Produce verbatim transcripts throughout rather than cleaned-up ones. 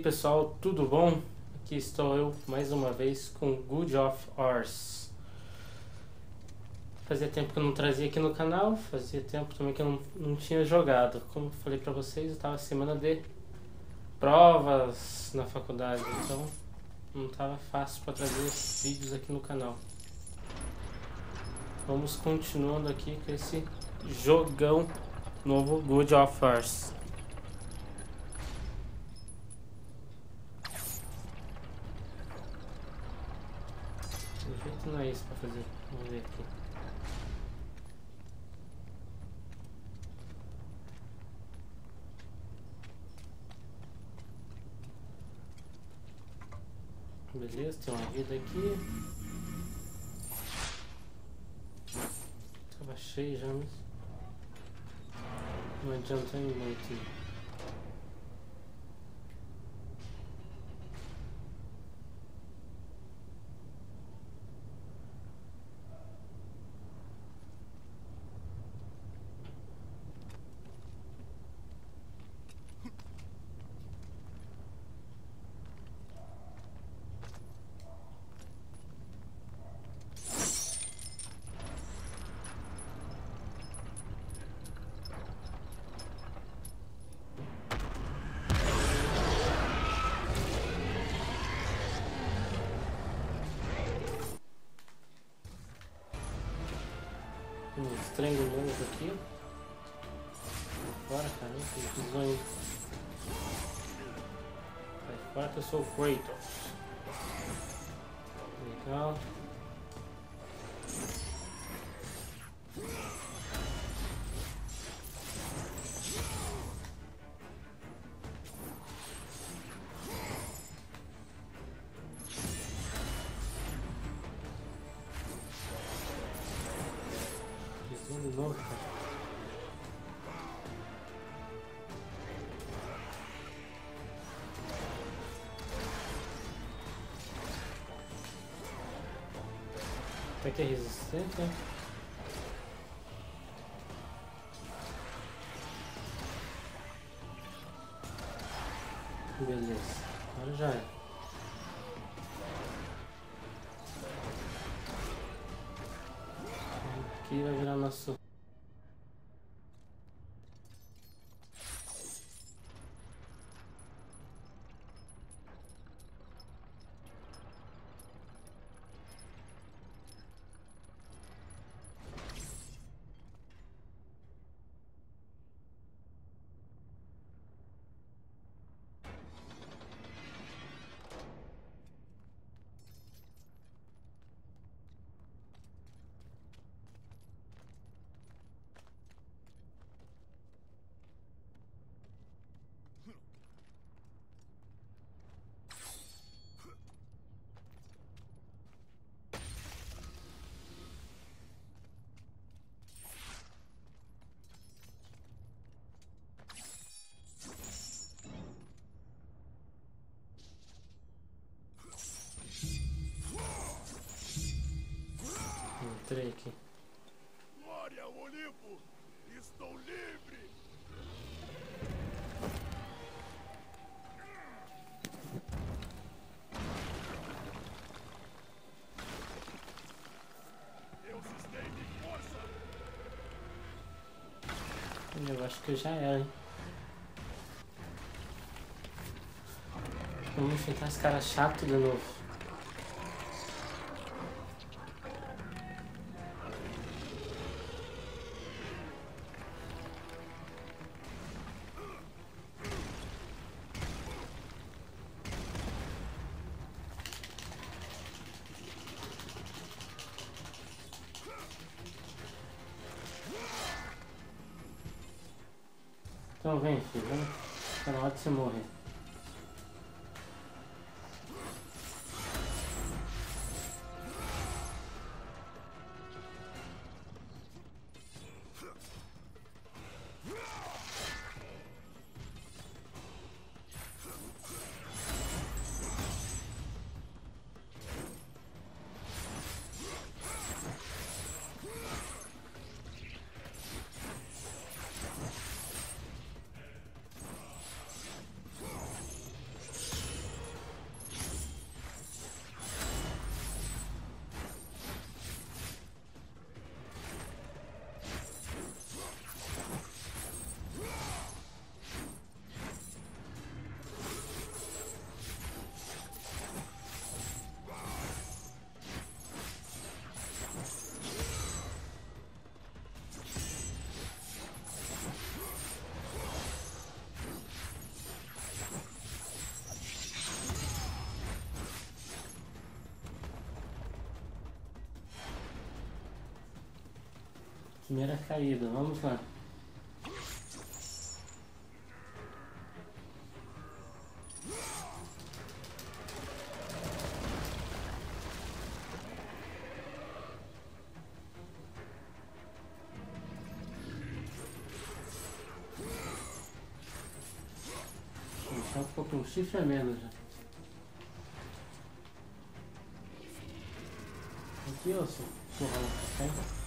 pessoal, tudo bom? Aqui estou eu mais uma vez com God of Wars. Fazia tempo que eu não trazia aqui no canal, fazia tempo também que eu não, não tinha jogado. Como eu falei pra vocês, eu estava semana de provas na faculdade, então não estava fácil para trazer vídeos aqui no canal. Vamos continuando aqui com esse jogão novo God of Wars. De jeito não é isso pra fazer. Vamos ver aqui. Beleza, tem uma vida aqui. Tava cheio já, mas não adianta em muito. Uns triângulos aqui. Sai fora, caramba, que bizonho. Sai fora que eu sou o Kratos. Legal. Bizonho de novo, cara. Até que é resistente, né? Beleza, agora já é. Aqui vai virar nosso... Entrei aqui. Glória ao Olimpo! Estou livre! Eu sustento força! Eu acho que eu já era, hein? Vamos enfrentar esse cara chato de novo. Então vem, filho, vamos. Tá na hora de você morrer. Primeira caída, vamos lá. Já ficou com um chifre a menos já. Aqui, ó, seu porra lá pra cá.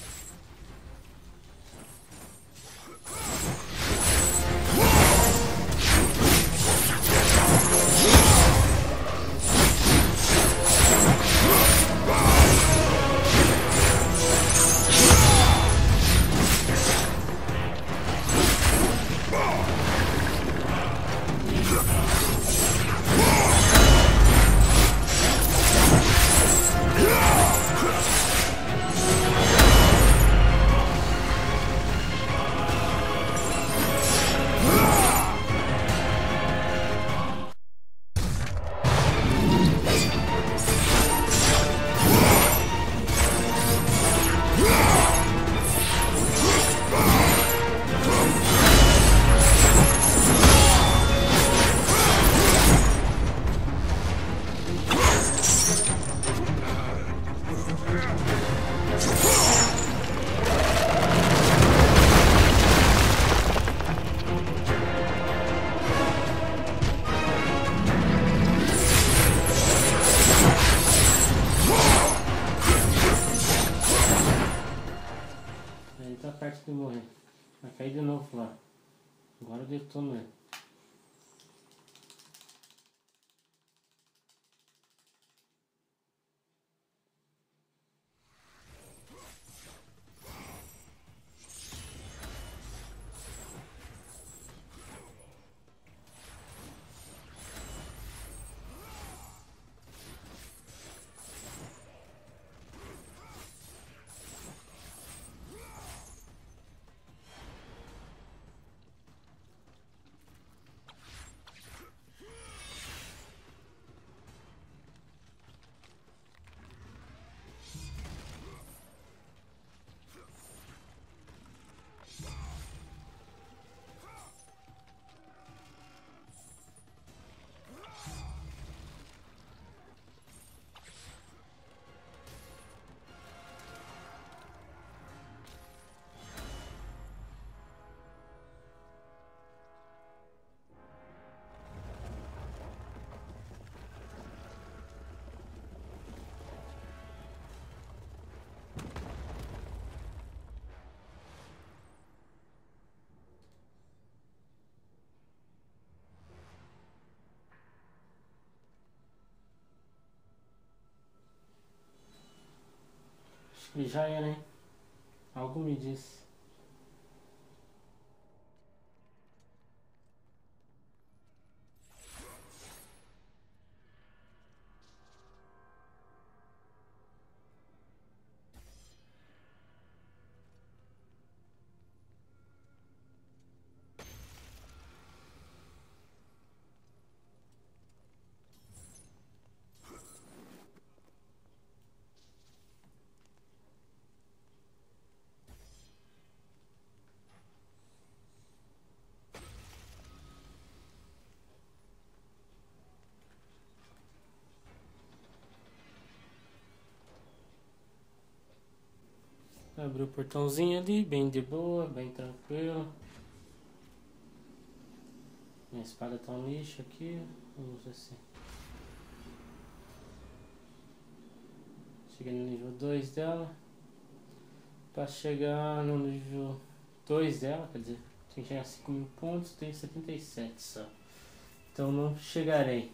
De morrer. Vai cair de novo lá. Agora eu detono ele. Acho que já era, hein? Algo me disse. Abri o portãozinho ali, bem de boa, bem tranquilo. Minha espada tá um lixo aqui. Vamos ver assim. Cheguei no nível dois dela. Para chegar no nível dois dela, quer dizer, tem que chegar a cinco mil pontos, tem setenta e sete só. Então não chegarei.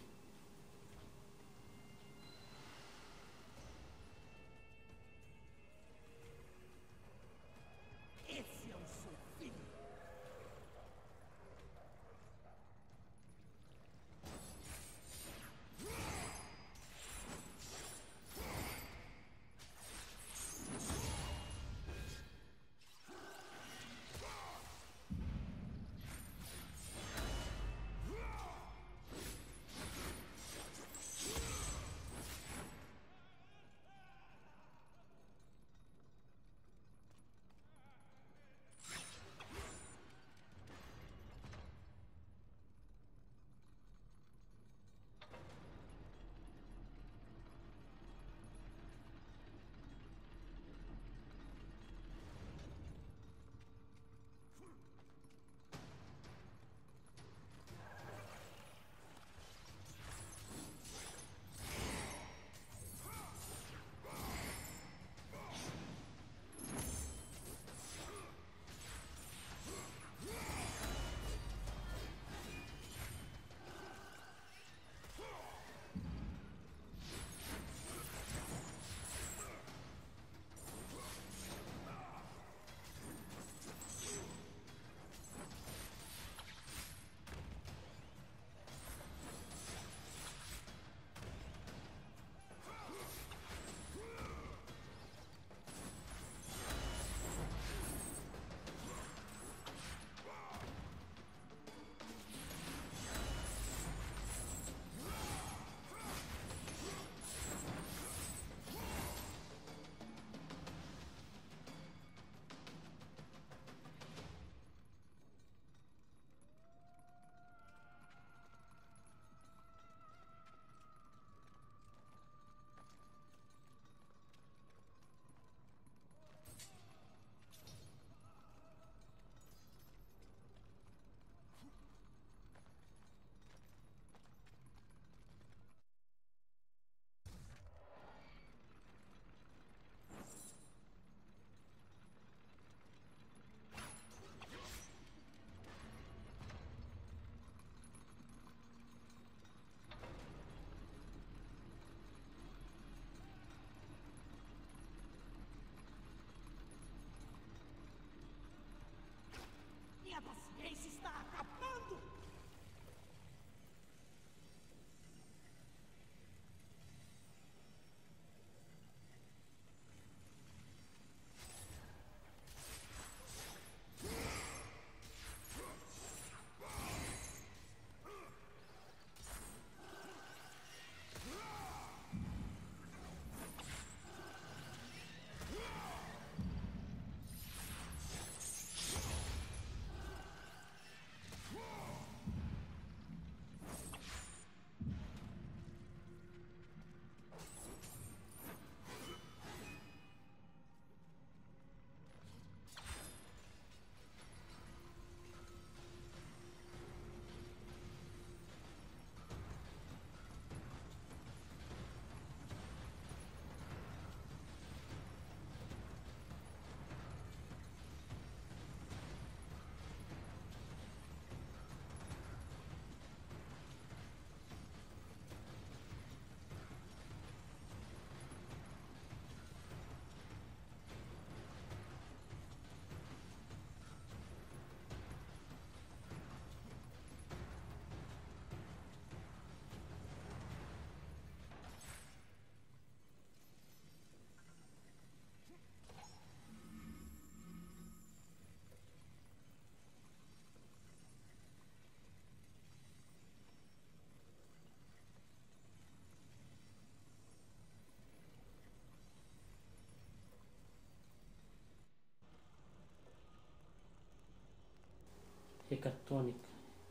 Hecatônica.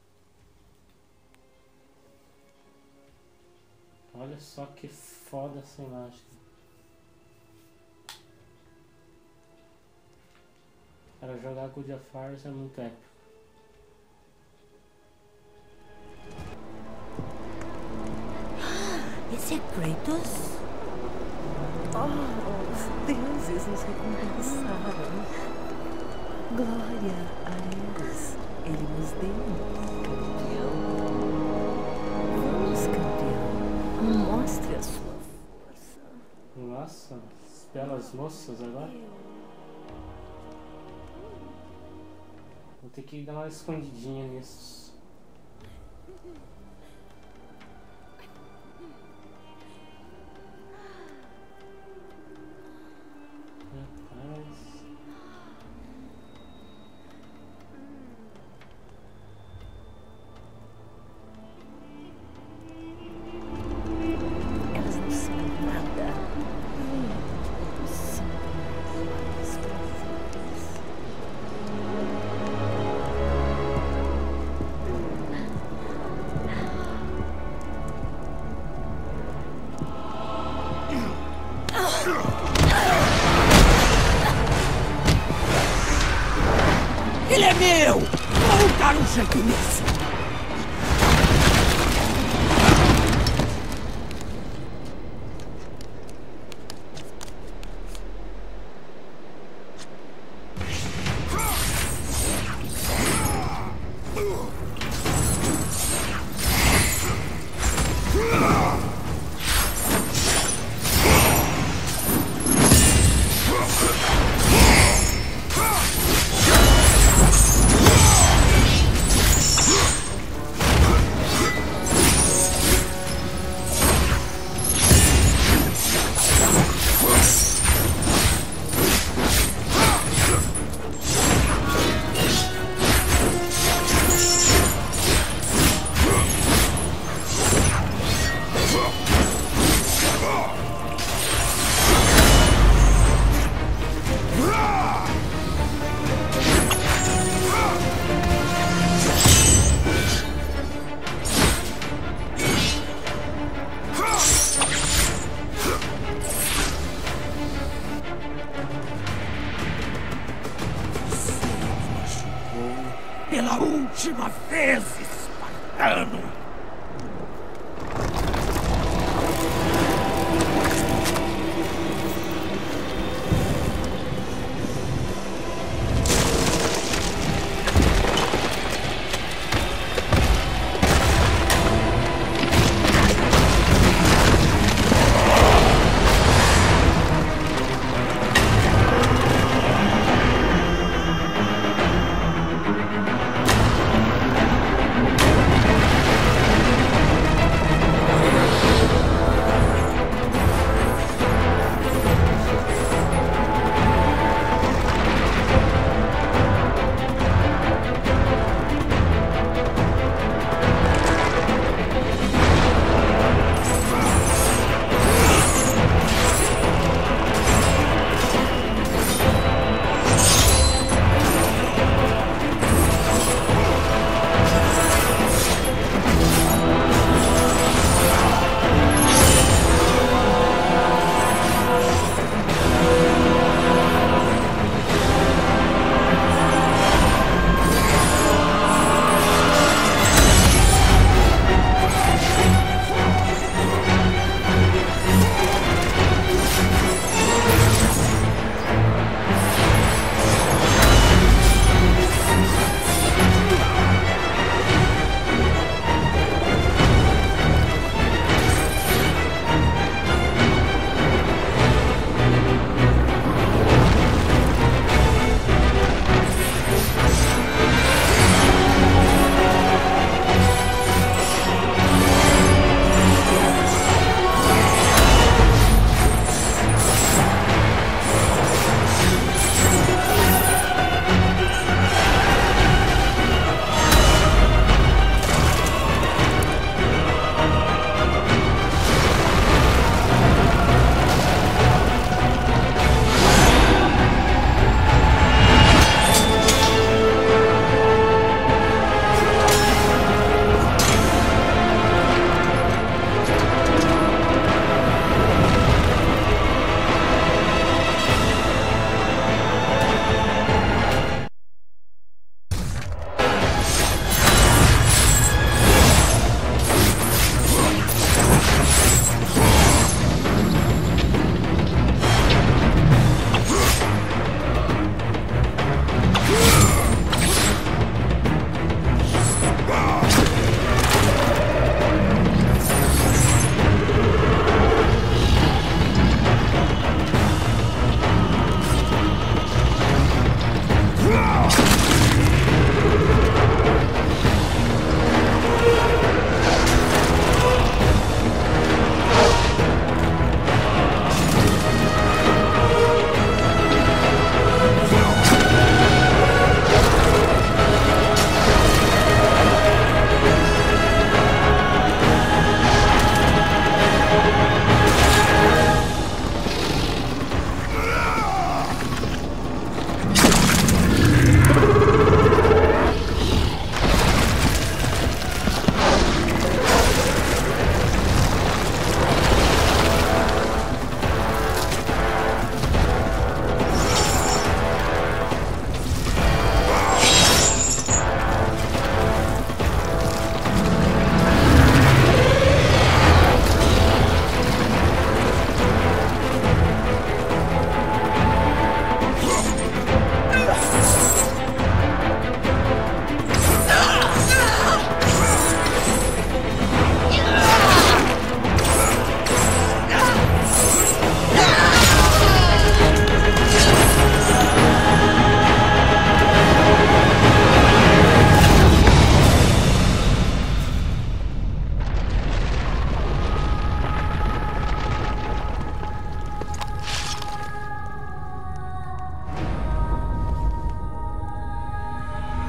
Olha só que foda essa imagem. Para jogar God of War é muito épico. Esse é Kratos? Oh, os deuses nos recompensaram. Glória a eles. Ele nos deu um campeão. Vamos, campeão. Mostre a sua força. Nossa, as belas moças agora. Vou ter que dar uma escondidinha nisso. Rapaz. Elas não são nada. Eles são mais prazeres. Ele é meu! Vou dar um jeito nisso! Pela última vez, espartano!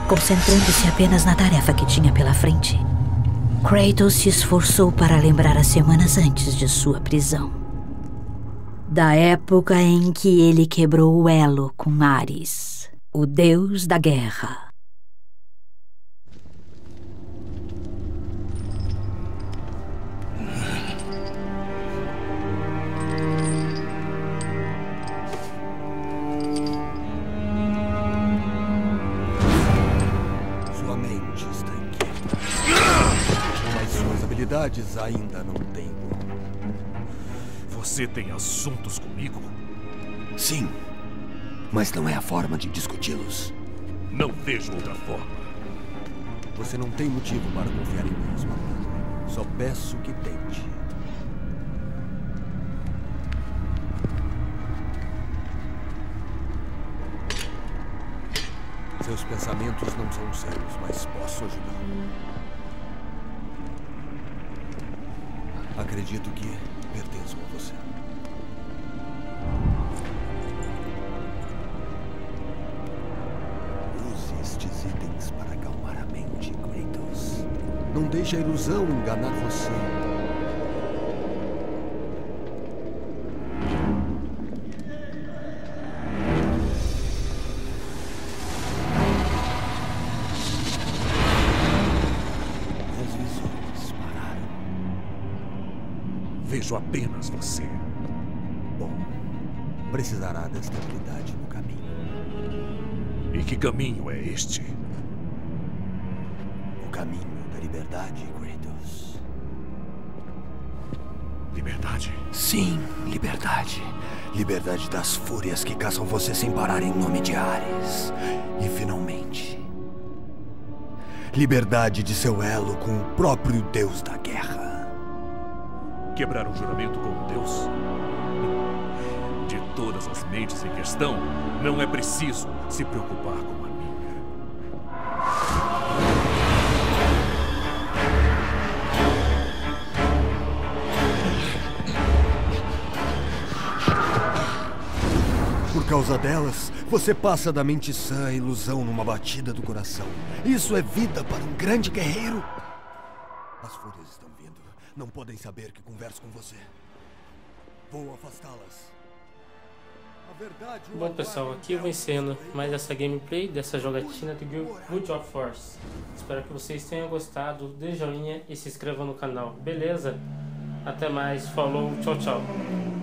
Concentrando-se apenas na tarefa que tinha pela frente, Kratos se esforçou para lembrar as semanas antes de sua prisão. Da época em que ele quebrou o elo com Ares, o deus da guerra. Ainda não tenho. Você tem assuntos comigo? Sim, mas não é a forma de discuti-los. Não vejo outra forma. Você não tem motivo para confiar em mim, Spartan. Só peço que tente. Seus pensamentos não são sérios, mas posso ajudar. Acredito que pertenço a você. Use estes itens para acalmar a mente, Kratos. Não deixe a ilusão enganar você. Vejo apenas você. Bom, precisará desta habilidade no caminho. E que caminho é este? O caminho da liberdade, Kratos. Liberdade? Sim, liberdade. Liberdade das fúrias que caçam você sem parar em nome de Ares. E finalmente, liberdade de seu elo com o próprio deus da guerra. Quebrar um juramento com um deus? De todas as mentes em questão, não é preciso se preocupar com a minha. Por causa delas, você passa da mente sã à ilusão numa batida do coração. Isso é vida para um grande guerreiro. As fúrias estão vindo. Não podem saber que converso com você. Vou afastá-las. A verdade... Bom, pessoal, aqui eu vou encerrando mais essa gameplay dessa jogatina do Guild of Force. Espero que vocês tenham gostado. Dê joinha e se inscreva no canal. Beleza? Até mais. Falou. Tchau, tchau.